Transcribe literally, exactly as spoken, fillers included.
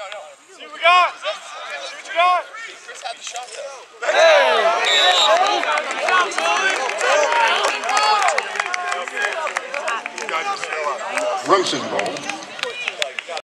See what we got. See what you got. Chris had the shot though. Hey! Rosenthal.